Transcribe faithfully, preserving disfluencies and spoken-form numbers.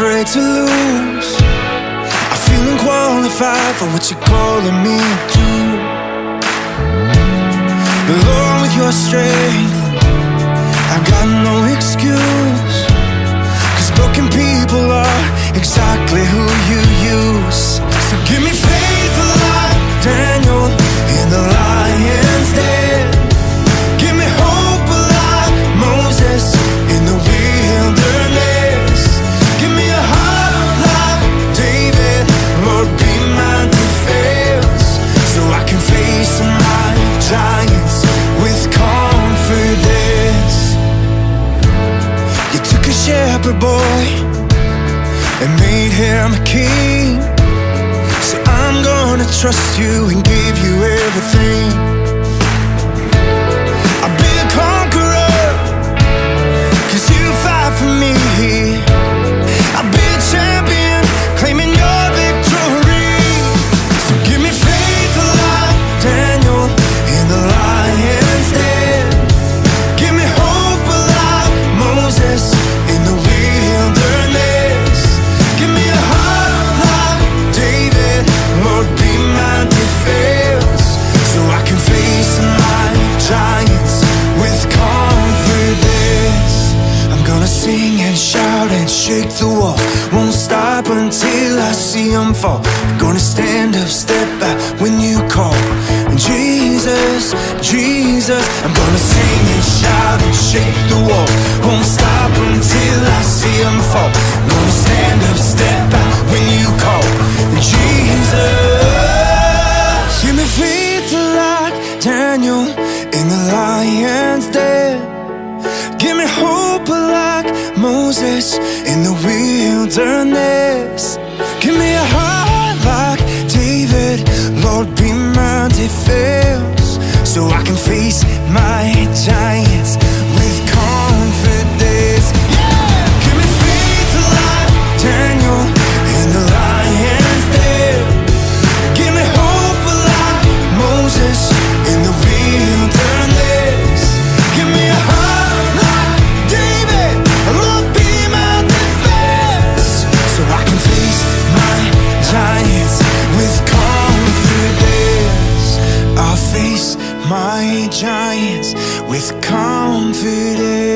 afraid to lose. I feel unqualified for what you're calling me to. But Lord, with your strength, I got no excuse. Cause broken people are exactly who you use. So give me faith like Daniel in the lion's den. Give me hope like Moses in the wilderness. Give me a heart like David, Lord, be my defense. So I can face my giants with confidence. You took a shepherd boy and made him a king. So I'm gonna trust you and give you everything. I'll be a conqueror, cause you fight for me. I'll be a champion, claiming your victory. So give me faith like Daniel in the lion's den. Give me hope like Moses in the wilderness. Give me a heart like David, Lord, be my defense. So I can face my giants with confidence. I'm gonna sing and shout and shake the wall. Won't stop until I see them fall. I'm gonna stand up, step back when you call. And Jesus, Jesus, I'm gonna sing and shout and shake the wall. Won't stop until I see them fall. I'm gonna stand up, step back when you call. And Jesus, give me faith like Daniel in the lion's den. Give me hope like Moses in the wilderness. Give me a heart like David, Lord, be my defense. So I can face my giants with confidence. Yeah! Give me faith like Daniel in the lion's den. Give me hope like Moses in the wilderness. Give me a heart like David, Lord, be my defense. So I can face my giants with confidence. I'll face my giants with confidence.